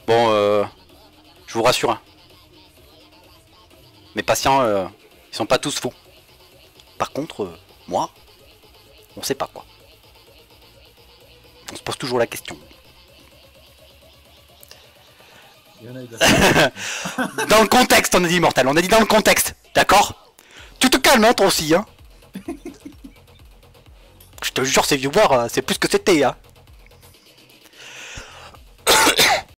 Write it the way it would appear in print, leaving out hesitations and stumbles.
Bon, je vous rassure, hein. Mes patients, ils sont pas tous fous. Par contre, moi, on sait pas quoi. On se pose toujours la question. Dans le contexte, on a dit Immortal, on a dit dans le contexte, d'accord? Tu te calmes, hein, toi aussi, hein. Je te jure, ces viewers, c'est plus que c'était, hein.